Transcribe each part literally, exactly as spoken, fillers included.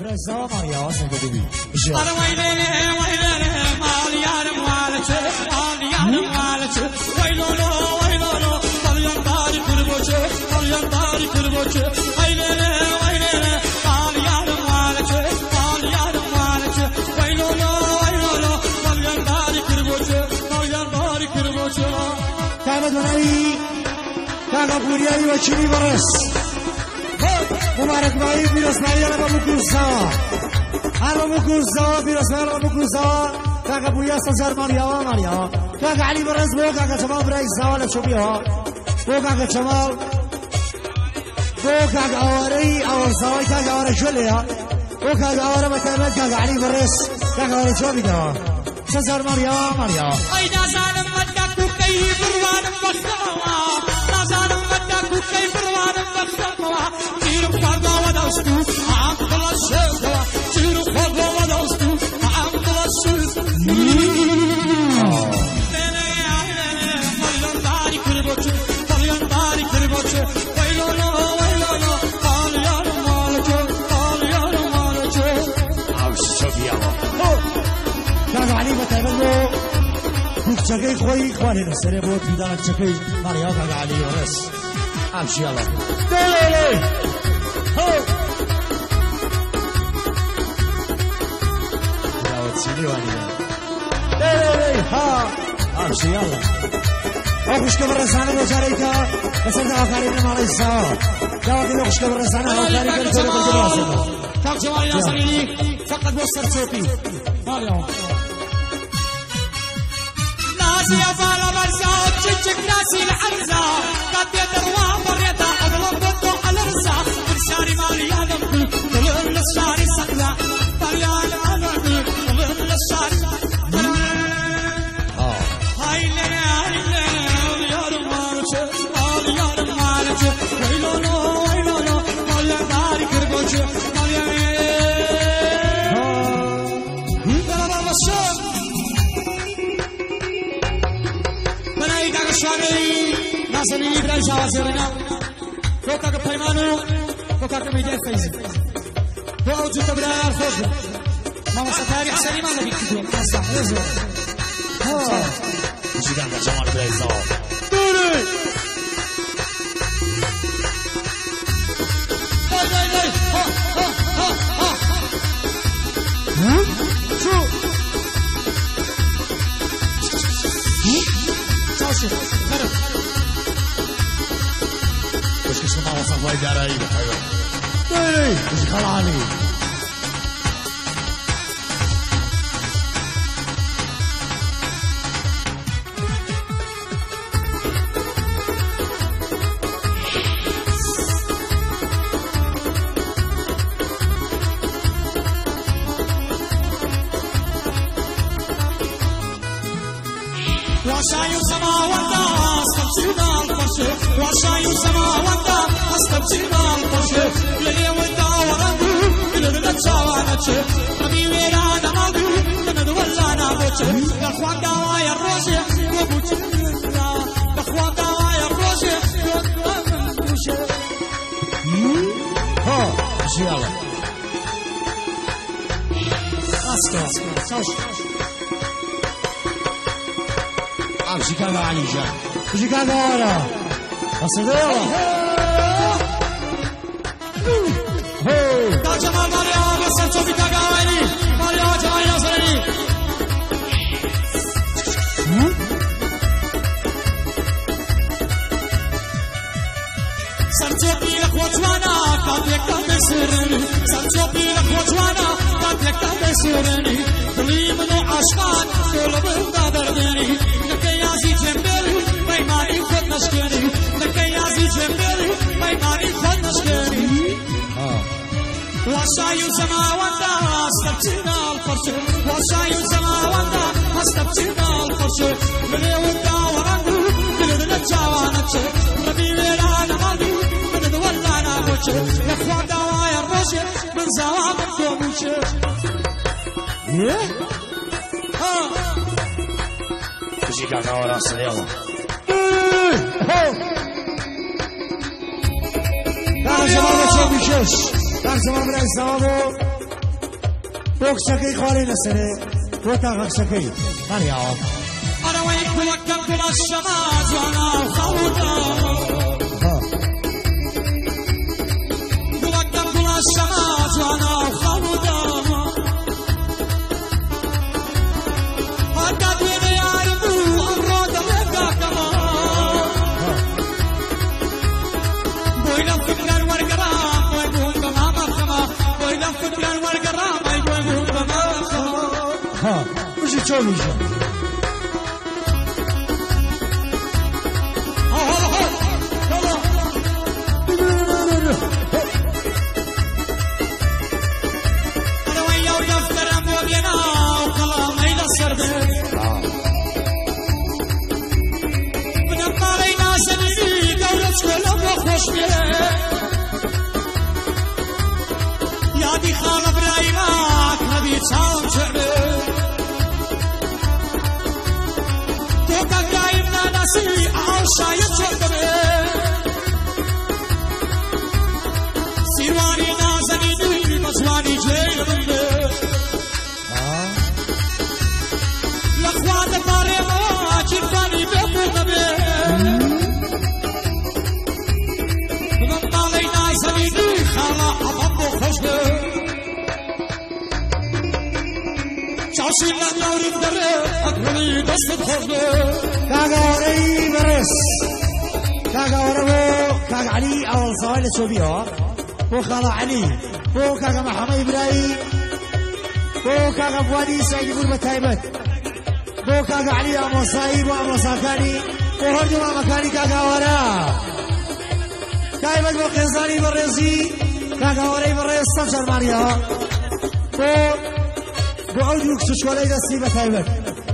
برزا ماريا واسم قدوبي أنا ويلي ويلي مالي أنا مالك مالي أنا مالك ويلولو ويلولو طليان داري كربوش طليان داري كربوش ويلي ويلي مالي أنا مالك مالي أنا مالك ويلولو ويلولو طليان داري كربوش طليان داري كربوش كانت منالي كاكا بورياري وشيني برس مبارك باي بيرس ماريا بابو كوزا بابو كوزا بيرس ماريا بابو كوزا كاكا بويا سجار ماريا ماريا كاكا علي برز بو كاكا جمال براي زوال شوبيها بو كاكا جمال بو كاكا اوري او زاوي كاكا اوري جوليا بو كاكا اوري متمد كاكا علي برز كاكا اوري شوبيها سجار ماريا ماريا اي نازانم مدكو كي بروان بخوا نازانم مدكو كي بروان بخوا تيرو خدا وداستو عم بلاشوا تيرو خدا وداستو عم بلاشوا انا يا طليان داري كربوش طليان داري كربوش ويلولو ويلولو طليان مالك طليان مالك او شوبيها كاكا علي متمد چکه خوی خوانه نسره بود میدان چکه ماریا کاغ علی ورس امشي يلا دلي هو يا وتسيلي واني دلي ها امشي يلا اخش كبر رسانه بجاريكا بس انت اخرين ما ليسا جواب اخش كبر رسانه اخرين كل كل كاك جوال يا سليلي فقط وصل صوتي ماريا يا بالا برزا تشجك ناسي الحرزة قد يدروا بريتا أغلب بدو على رزا إنساني مالي أدم طلع للشاري سقلا طليان أدم طلع للشاري هاي لنا هاي لنا يا رمالك يا رمالك ويلولو ويلولو مالي داري كربوش مالي يلا بابا الشام شواني ناسني إبراهيم شوازيرنا فوقا كبيمانو فوقا كميديا فايز فوقا وجود تبرار فوق ماما ستاري حسني ما نبي كتير ناسا يزو ها جيدان جمال برايزو دوري ها ها ها ها ها شو شوف خرب وش كسمع وصف وايد على ايدك ايوه ايه وش خلاني وعشاي السماوات استبشرنا الفرش وعشاي السماوات استبشرنا الفرش للي وداورا للي تشاوانا نبي ويرانا مالو ندولانا بوش اخوان دوايا الروش وبوش اخوان دوايا الروش وبوش ها يلا اسكت اسكت امشي كذا علي جان امشي كذا ورا اصدق يا جمال ماريا بس شوفي كذا علي ماريا جمال يا سليم سرجوبي لك وجوانا قد يكتب سرني سرجوبي لك وجوانا قد يكتب سرني دلي منو عشقان كل بلدا دردني نكيازي جنبري بيماني خد نشكري نكيازي جنبري بيماني خد نشكري وعشاي السماوات استبشرنا الفرش وعشاي السماوات استبشرنا الفرش من يودا ورانو من نجاوانا ربي ويرانا مالو من ولانا بوش يخوان دوايا الروش من زوام الكوموش ايه ها امشي كذا ورا يلا در زمان چه میشش در زمان برای زمانو بوكسكي خوالي نسري بوتا غكسكي ماريا أنا وين كلك كل الشماس وأنا خوضة كلك كل الشماس وأنا خوضة هكذا بيني يعرفوا الرود لك كمان بوينا فكرة والقرام ويقول كمان كمان بوينا فكرة والقرام ويقول كمان كمان ها وش تسوي شو يا دي خال ابراهيمك نبي صام شعبه توك ابراهيم ناسي او شايف شعبه سيرواني نازني دوي مسواني جيل بنده لخوات داري ما جرفاني بيبو نبي سميدي خالا حبابو خشبه شاشي لن يوري بدره أكبري دست خشبه كاغا وري برس كاغا وربو كاغا علي أول صوالي سوبيها بو خالا علي بو كاغا محمد إبراهيم بو كاغا فوادي سعيد قربة تايبت بو كاغا علي أمو صايب وأمو صاكاني بو هردو ما مكاني كاغا ورا تايبت بو قنزاني برزي كاغا وري برز سمشر ماريا بو بو عود يكسوش ولا يدسي بتايبت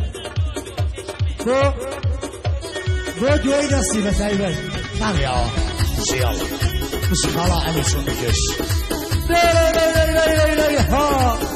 بو بو دوي دسي بتايبت ماريا سيال بس خلا علي شو نجش لا لا لا لا لا لا ها